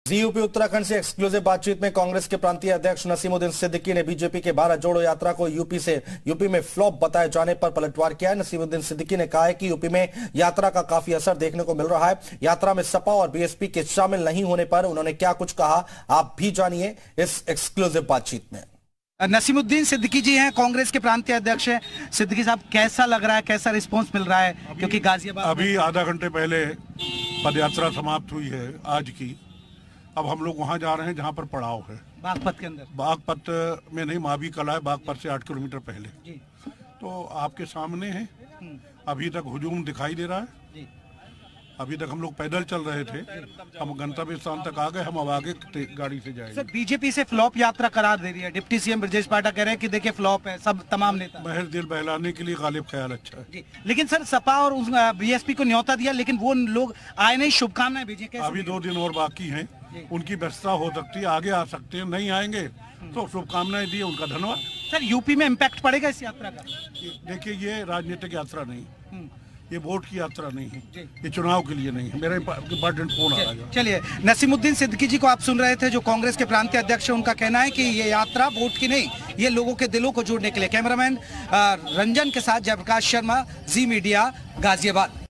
UP Uttarakhand से exclusive बातचीत में कांग्रेस के प्रांतीय अध्यक्ष नसीमुद्दीन सिद्दीकी ने बीजेपी के भारत जोड़ो यात्रा को यूपी में फ्लॉप बताए जाने पर पलटवार किया है। नसीमुद्दीन सिद्दीकी ने कहा है कि यूपी में यात्रा का काफी असर देखने को मिल रहा है। यात्रा में सपा और बीएसपी के शामिल नहीं होने पर उन्होंने क्या कुछ कहा, आप भी जानिए इस एक्सक्लूसिव बातचीत में। नसीमुद्दीन सिद्दीकी जी हैं, कांग्रेस के प्रांतीय अध्यक्ष हैं। सिद्दीकी साहब, कैसा लग रहा है, कैसा रिस्पांस मिल रहा है? क्योंकि गाजियाबाद अभी आधा घंटे पहले पदयात्रा समाप्त हुई है आज की। अब हम लोग वहां जा रहे हैं जहां पर पड़ाव है, बागपत के अंदर। बागपत में नहीं, मावी कला है, बागपत से 8 किलोमीटर पहले जी। तो आपके सामने है। अभी तक हुजूम दिखाई दे रहा है। अभी तक हम लोग पैदल चल रहे थे, हम गंतव्य स्थान तक आ गए, हम अब आगे गाड़ी से जाएंगे। सर, बीजेपी से फ्लॉप यात्रा करार दे रही है। डिप्टी सीएम ब्रजेश पाठक कह रहे हैं कि देखिए फ्लॉप है, सब तमाम नेता। महज दिल बहलाने के लिए गालिब ख्याल अच्छा है जी। लेकिन सर, सपा और बीएसपी को न्योता दिया, लेकिन वो लोग आए नहीं, शुभकामनाएं भेजी। अभी 2 दिन और बाकी हैं, उनकी व्यस्तता हो सकती है, आगे आ सकते हैं, नहीं आएंगे तो शुभकामनाएं दी, उनका धन्यवाद। सर, यूपी में इम्पैक्ट पड़ेगा इस यात्रा का? देखिए, ये राजनीतिक यात्रा नहीं, ये वोट की यात्रा नहीं है, ये चुनाव के लिए नहीं है। मेरा इंपॉर्टेंट फोन आ रहा है। चलिए, नसीमुद्दीन सिद्दीकी जी को आप सुन रहे थे, जो कांग्रेस के प्रांतीय अध्यक्ष हैं। उनका कहना है कि ये यात्रा वोट की नहीं, ये लोगों के दिलों को जोड़ने के लिए। कैमरामैन रंजन के साथ जयप्रकाश शर्मा, जी मीडिया, गाजियाबाद।